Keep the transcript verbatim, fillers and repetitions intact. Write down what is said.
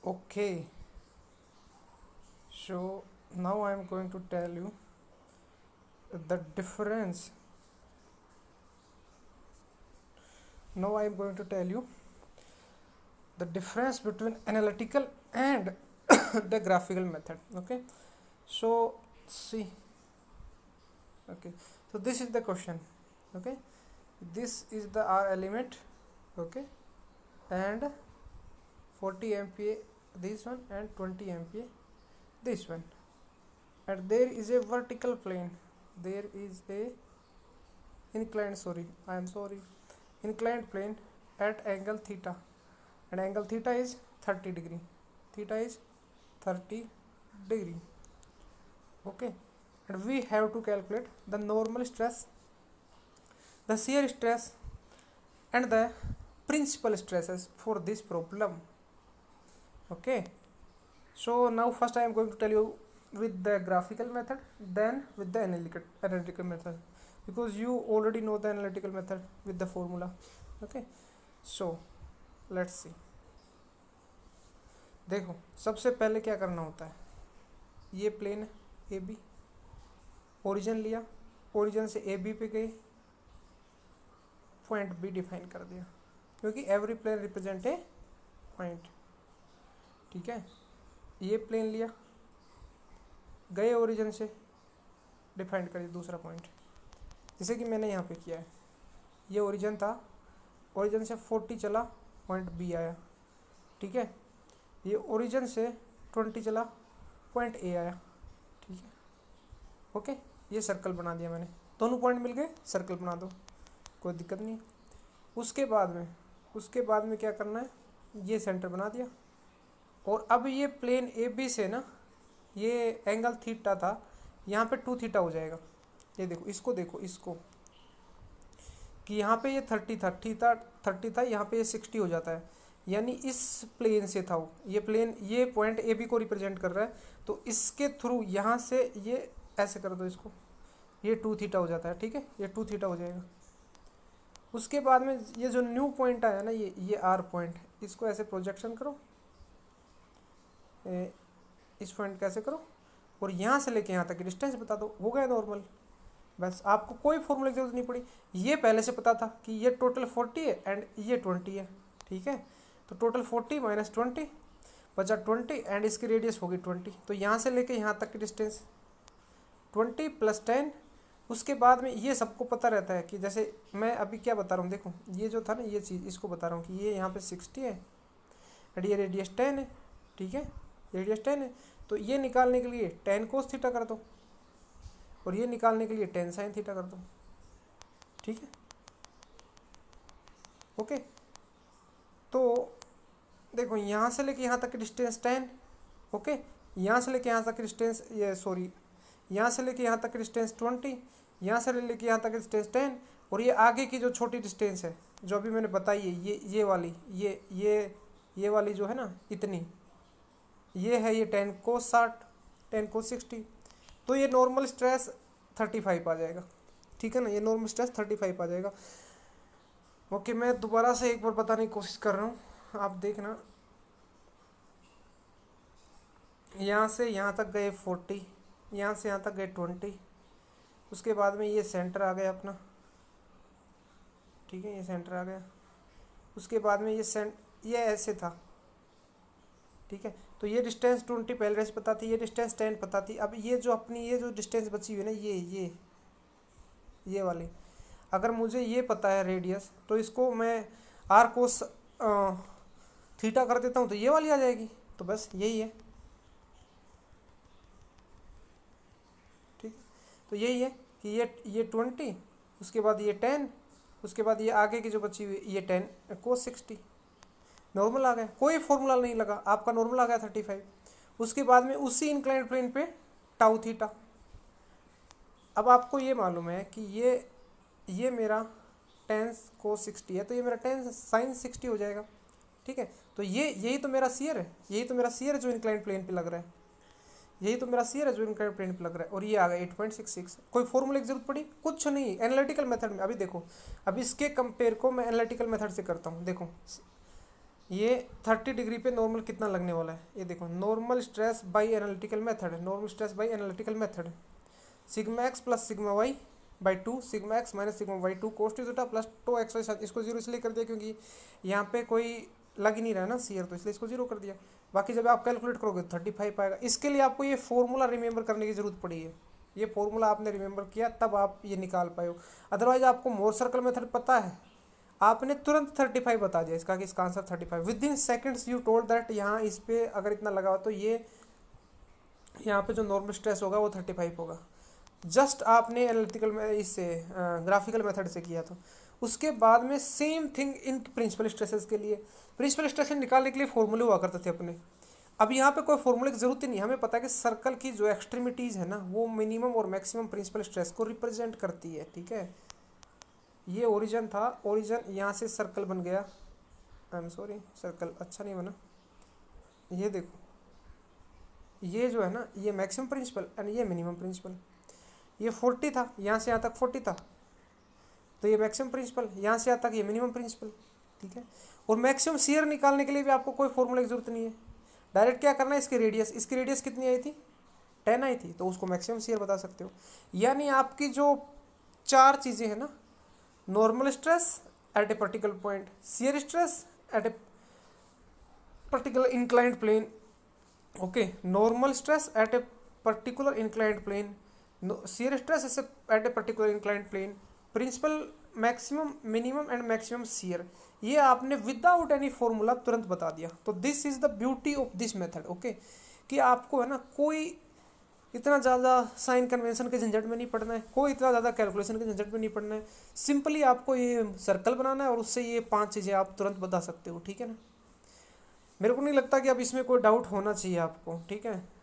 Okay, so now I am going to tell you the difference. Now I am going to tell you the difference between analytical and the graphical method. Okay, so see, okay, so this is the question. Okay, this is the R element. Okay, and forty M P A this one and twenty M P A this one, and there is a vertical plane, there is a inclined sorry I am sorry inclined plane at angle theta, and angle theta is thirty degree, theta is thirty degree. Okay, and we have to calculate the normal stress, the shear stress, and the principal stresses for this problem. Okay, so now first I am going to tell you with the graphical method, then with the analytical analytical method, because you already know the analytical method with the formula. Okay, so let's see. देखो सबसे पहले क्या करना होता है, ये plane A B, origin लिया, origin से ए बी पे गए, पॉइंट बी डिफाइन कर दिया, क्योंकि every plane represent a point. ठीक है, ये प्लेन लिया, गए ओरिजिन से, डिफाइन करिए दूसरा पॉइंट, जैसे कि मैंने यहाँ पे किया है. ये ओरिजिन था, ओरिजिन से फोर्टी चला, पॉइंट बी आया. ठीक है, ये ओरिजिन से ट्वेंटी चला, पॉइंट ए आया. ठीक है, ओके, ये सर्कल बना दिया मैंने, दोनों पॉइंट मिल गए, सर्कल बना दो, कोई दिक्कत नहीं. उसके बाद में उसके बाद में क्या करना है, ये सेंटर बना दिया, और अब ये प्लेन ए बी से ना, ये एंगल थीटा था, यहाँ पे टू थीटा हो जाएगा. ये देखो, इसको देखो, इसको कि यहाँ पे ये थर्टी था, थीटा थर्टी था, यहाँ पे ये सिक्सटी हो जाता है, यानी इस प्लेन से था वो, ये प्लेन, ये पॉइंट ए बी को रिप्रेजेंट कर रहा है, तो इसके थ्रू यहाँ से ये ऐसे कर दो इसको, ये टू थीटा हो जाता है. ठीक है, ये टू थीटा हो जाएगा. उसके बाद में ये जो न्यू पॉइंट आया ना, ये ये आर पॉइंट, इसको ऐसे प्रोजेक्शन करो, ए, इस पॉइंट कैसे करो, और यहाँ से लेके यहाँ तक डिस्टेंस बता दो, हो गया नॉर्मल. बस, आपको कोई फॉर्मूला की जरूरत नहीं पड़ी, ये पहले से पता था कि ये टोटल फोर्टी है एंड ये ट्वेंटी है. ठीक है, तो टोटल फोर्टी माइनस ट्वेंटी बचा ट्वेंटी, एंड इसकी रेडियस होगी ट्वेंटी, तो यहाँ से लेके यहाँ तक की डिस्टेंस ट्वेंटी प्लस टेन. उसके बाद में ये सबको पता रहता है कि जैसे मैं अभी क्या बता रहा हूँ, देखो ये जो था ना, ये चीज़ इसको बता रहा हूँ कि ये यहाँ पे सिक्सटी है एंड ये रेडियस टेन है. ठीक है, रेडियस टेन है, तो ये निकालने के लिए टेन कोस थीटा कर दो, और ये निकालने के लिए टेन साइन थीटा कर दो. ठीक है, ओके, तो देखो यहाँ से लेके यहाँ तक की डिस्टेंस टेन. ओके, यहाँ से लेके यहाँ तक की डिस्टेंस, ये सॉरी यहाँ से लेके यहाँ तक की डिस्टेंस ट्वेंटी, यहाँ से लेके यहाँ तक की डिस्टेंस टेन, और ये आगे की जो छोटी डिस्टेंस है जो अभी मैंने बताई है, ये ये वाली, ये ये ये वाली जो है ना, इतनी, ये है ये टेन कोस साठ, टेन कोस सिक्सटी, तो ये नॉर्मल स्ट्रेस थर्टी फाइव आ जाएगा. ठीक है ना, ये नॉर्मल स्ट्रेस थर्टी फाइव आ जाएगा. ओके, मैं दोबारा से एक बार बताने की कोशिश कर रहा हूँ, आप देखना. यहाँ से यहाँ तक गए फोर्टी, यहाँ से यहाँ तक गए ट्वेंटी, उसके बाद में ये सेंटर आ गया अपना. ठीक है, ये सेंटर आ गया. उसके बाद में ये सेंट ये ऐसे था. ठीक है, तो ये डिस्टेंस ट्वेंटी पहले से पता थी, ये डिस्टेंस टेन पता थी. अब ये जो अपनी ये जो डिस्टेंस बची हुई है ना, ये ये ये वाली, अगर मुझे ये पता है रेडियस, तो इसको मैं आर कोस थीटा कर देता हूँ, तो ये वाली आ जाएगी. तो बस यही है. ठीक, तो यही है कि ये ये ट्वेंटी, उसके बाद ये टेन, उसके बाद ये आगे की जो बची हुई ये टेन कोस सिक्सटी, नॉर्मल आ गया, कोई फॉर्मूला नहीं लगा, आपका नॉर्मल आ गया थर्टी फाइव. उसके बाद में उसी इंक्लाइंड प्लेन पे टाउ थीटा. अब आपको ये मालूम है कि ये ये मेरा टेन कोस सिक्सटी है, तो ये मेरा टेन साइन सिक्सटी हो जाएगा. ठीक है, तो ये यही तो मेरा सीयर है, यही तो मेरा सीयर है जो इंक्लाइंड प्लेन पे लग रहा है, यही तो मेरा सीयर है जो इंक्लाइंड प्लेन पे लग रहा है. और ये आ गया एट पॉइंट सिक्स सिक्स. कोई फॉर्मूले की जरूरत पड़ी? कुछ नहीं, एनालिटिकल मेथड में. अभी देखो, अब इसके कंपेयर को मैं एनालिटिकल मेथड से करता हूँ. देखो, ये थर्टी डिग्री पे नॉर्मल कितना लगने वाला है, ये देखो normal stress by analytical method है, normal stress by analytical method है, sigma x plus sigma y by two, sigma x minus sigma y two cos two theta plus tau x y साथ, इसको जीरो इसलिए कर दिया क्योंकि यहाँ पे कोई लग ही नहीं रहा है ना सीयर, तो इसलिए इसको जीरो कर दिया। बाकी जब आप कैलकुलेट करोगे तो थर्टी फाइव आएगा। इसके लिए आपको ये फॉर्मूला रिमेंबर करने की जरूरत पड़ी है, ये फॉर्मूला आपने रिमेंबर किया तब आप ये निकाल पाए हो, अदरवाइज आपको मोर सर्कल मेथड पता है आपने तुरंत थर्टी फाइव बता दिया इसका कि इसका answer thirty five within seconds you told that यहाँ इस पे अगर इतना लगा हो तो ये यहाँ पे जो नॉर्मल स्ट्रेस होगा वो थर्टी फाइव होगा। जस्ट आपने एनालिटिकल में इससे ग्राफिकल मेथड से किया था। उसके बाद में same thing in principal stresses के लिए, प्रिंसिपल स्ट्रेसेस निकालने के लिए फॉर्मूले हुआ करते थे अपने। अब यहाँ पे कोई फॉर्मूले की जरूरत ही नहीं, हमें पता है कि सर्कल की जो एक्सट्रीमिटीज़ है ना वो मिनिमम और मैक्सिमम प्रिंसिपल स्ट्रेस को रिप्रेजेंट करती है। ठीक है, ये ओरिजिन था, ओरिजिन यहाँ से सर्कल बन गया, आई एम सॉरी सर्कल अच्छा नहीं बना, ये देखो ये जो है ना ये मैक्सिमम प्रिंसिपल एंड ये मिनिमम प्रिंसिपल, ये फोर्टी था यहाँ से यहाँ तक फोर्टी था तो ये मैक्सिमम प्रिंसिपल, यहाँ से यहाँ तक ये मिनिमम प्रिंसिपल। ठीक है, और मैक्सिमम शियर निकालने के लिए भी आपको कोई फॉर्मूला की जरूरत नहीं है, डायरेक्ट क्या करना है इसकी रेडियस, इसकी रेडियस कितनी आई थी टेन आई थी तो उसको मैक्सिमम शियर बता सकते हो। यानी आपकी जो चार चीज़ें हैं ना, normal stress at a particular point, shear stress at a particular inclined plane, okay normal stress at a particular inclined plane, shear stress at a particular inclined plane, principal maximum minimum and maximum shear, ये आपने without any formula तुरंत बता दिया। तो this is the beauty of this method, okay कि आपको है ना कोई इतना ज़्यादा साइन कन्वेंशन के झंझट में नहीं पड़ना है, कोई इतना ज़्यादा कैलकुलेशन के झंझट में नहीं पड़ना है, सिंपली आपको ये सर्कल बनाना है और उससे ये पांच चीज़ें आप तुरंत बता सकते हो। ठीक है ना, मेरे को नहीं लगता कि अब इसमें कोई डाउट होना चाहिए आपको। ठीक है।